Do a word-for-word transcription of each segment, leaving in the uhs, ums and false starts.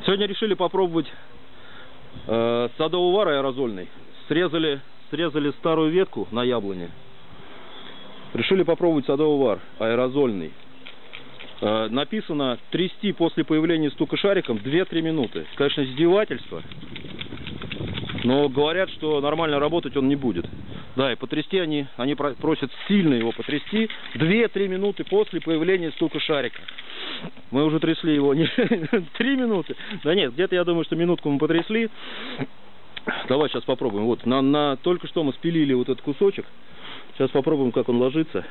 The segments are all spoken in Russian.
Сегодня решили попробовать э, садовый вар аэрозольный. Срезали, срезали старую ветку на яблоне. Решили попробовать садовый вар аэрозольный. Э, написано трясти после появления стука шариком две-три минуты. Конечно, издевательство. Но говорят, что нормально работать он не будет. Да, и потрясти они, они просят сильно его потрясти две-три минуты после появления стука шарика. Мы уже трясли его не три минуты. Да нет, где-то я думаю, что минутку мы потрясли. Давай сейчас попробуем. Вот, на, на, только что мы спилили вот этот кусочек. Сейчас попробуем, как он ложится.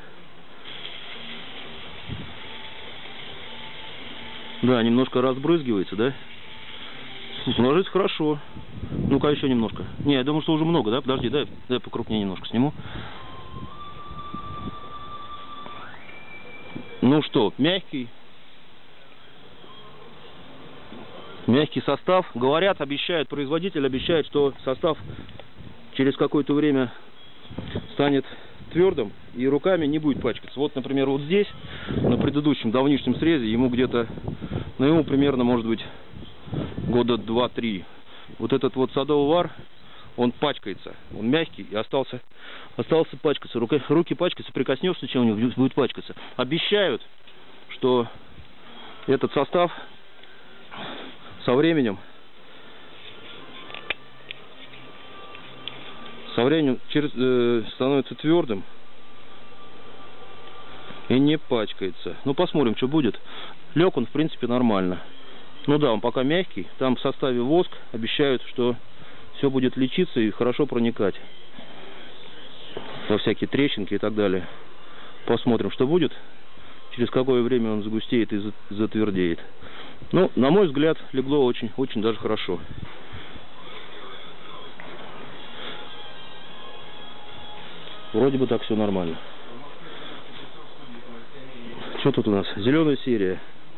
Да, немножко разбрызгивается, да? Ложится хорошо. Ну-ка, еще немножко. Не, я думаю, что уже много, да? Подожди, дай, дай покрупнее немножко сниму. Ну что, мягкий. Мягкий состав. Говорят, обещают, производитель обещает, что состав через какое-то время станет твердым и руками не будет пачкаться. Вот, например, вот здесь, на предыдущем давнишнем срезе, ему где-то, ну, ему примерно, может быть, года два-три. Вот этот вот садовый вар, он пачкается. Он мягкий и остался, остался пачкаться. Руки, руки пачкаются, прикоснешься чем-нибудь, будет пачкаться. Обещают, что этот состав со временем, со временем через, э, становится твердым и не пачкается. Ну, посмотрим, что будет. Лег он, в принципе, нормально. Ну да, он пока мягкий. Там в составе воск. Обещают, что все будет лечиться и хорошо проникать во всякие трещинки и так далее. Посмотрим, что будет. Через какое время он загустеет и затвердеет. Ну, на мой взгляд, легло очень, очень даже хорошо. Вроде бы так все нормально. Что тут у нас? Зеленая серия.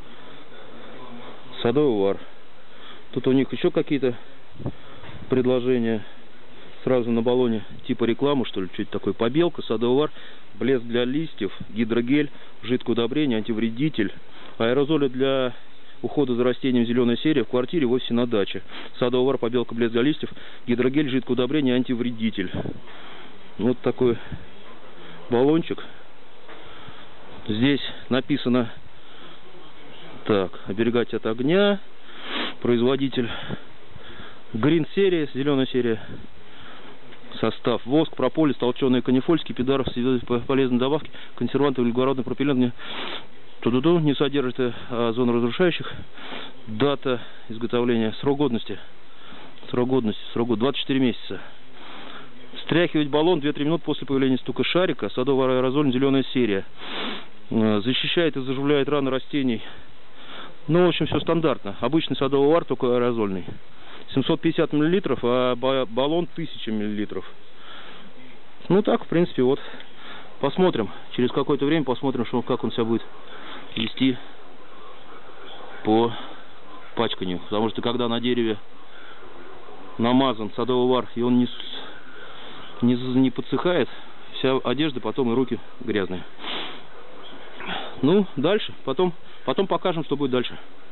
Садовый вар. Тут у них еще какие-то предложения. Сразу на баллоне типа рекламы, что ли, что-то такое. Побелка, садовый вар, блеск для листьев, гидрогель, жидкое удобрение, антивредитель, аэрозоли для ухода за растением, зеленая серия в квартире, в офисе, на даче. Садовый вар, побелка, блеск для листьев, гидрогель, жидкое удобрение, антивредитель. Вот такой баллончик. Здесь написано: так, оберегать от огня. Производитель Green серия, зеленая серия. Состав: воск, прополис, толченый канифоль, скипидар, полезные добавки, консерванты, углеродный пропеллент. Ту-ду-ду, не содержит озоноразрушающих. Дата изготовления, срок годности. Срок годности, срок годности двадцать четыре месяца. Встряхивать баллон две-три минуты после появления стука шарика. Садовый аэрозоль, зеленая серия. Защищает и заживляет раны растений. Ну, в общем, все стандартно. Обычный садовый вар, только аэрозольный. семьсот пятьдесят миллилитров, а баллон тысяча миллилитров. Ну так, в принципе, вот. Посмотрим. Через какое-то время посмотрим, что, как он себя будет вести по пачканию. Потому что когда на дереве намазан садовый вар, и он не, не, не подсыхает, вся одежда потом и руки грязные. Ну, дальше. Потом, потом покажем, что будет дальше.